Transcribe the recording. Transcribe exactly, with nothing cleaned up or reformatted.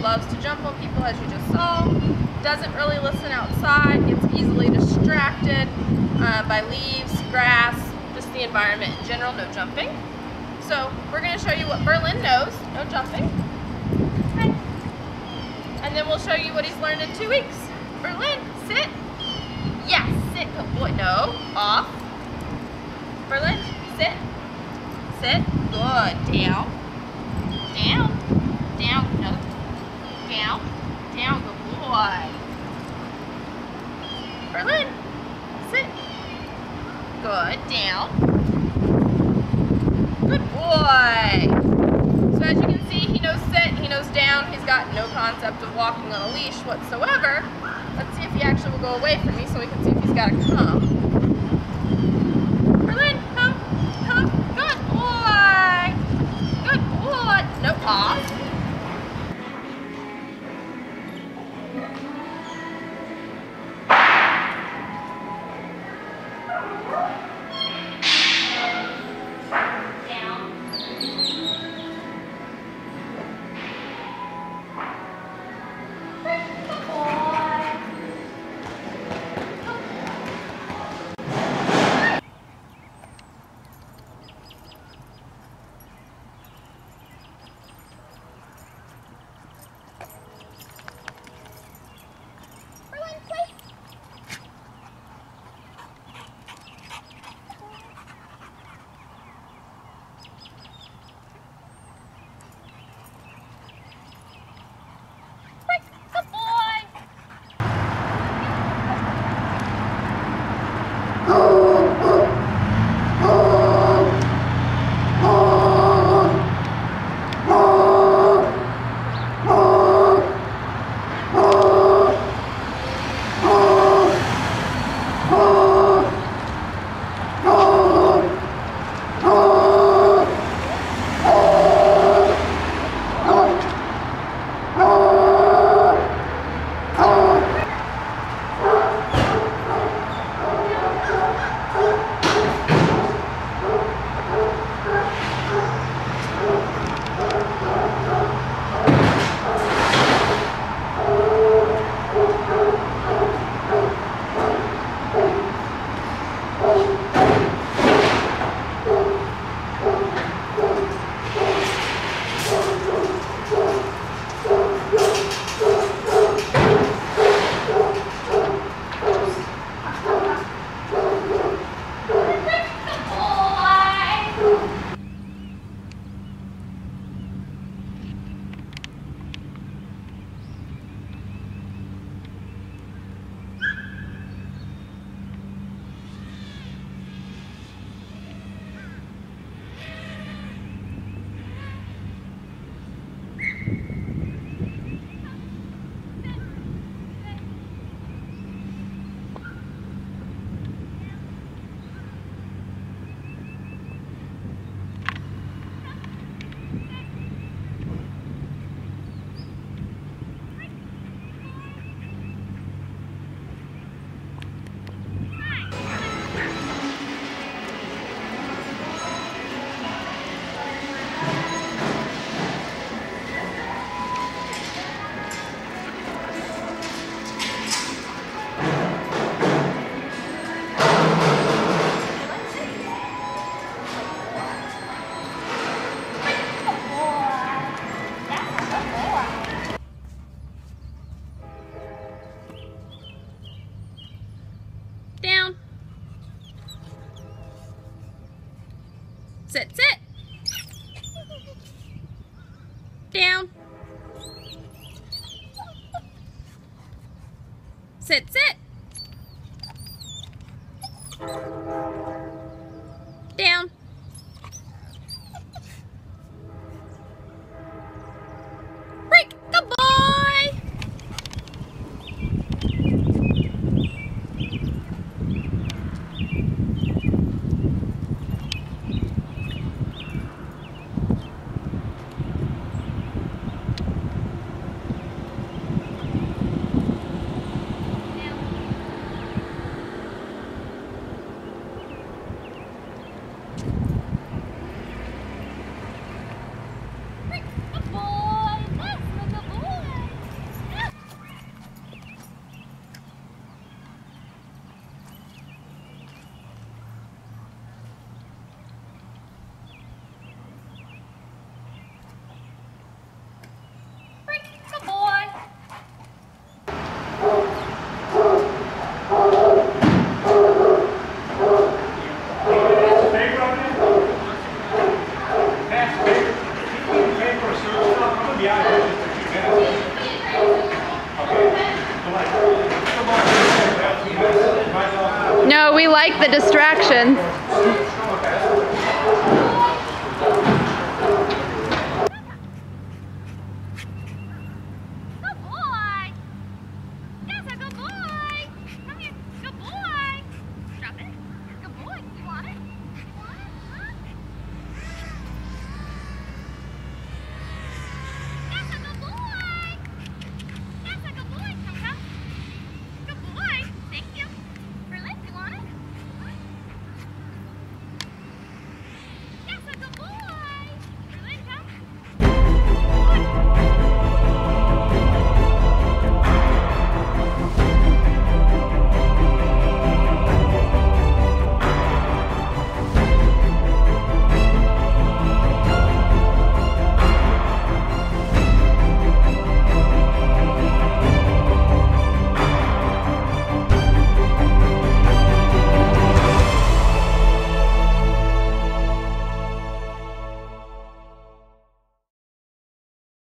loves to jump on people, as you just saw. Doesn't really listen outside, gets easily distracted uh, by leaves, grass, just the environment in general, no jumping. So we're going to show you what Berlin knows, no jumping. Okay. And then we'll show you what he's learned in two weeks. Berlin, sit. Yes, sit, good boy. No, off. Berlin, sit. Sit, good. Down. Down. Down, no. Down. Down, good boy. Berlin, sit. Good, down. Good boy. So as you can see, he knows sit, he knows down. He's got no concept of walking on a leash whatsoever. Let's see if he actually will go away from me so we can see if he's got to come. Berlin, come, come. Good boy. Good boy. No, off. Down. Sit, sit. Down.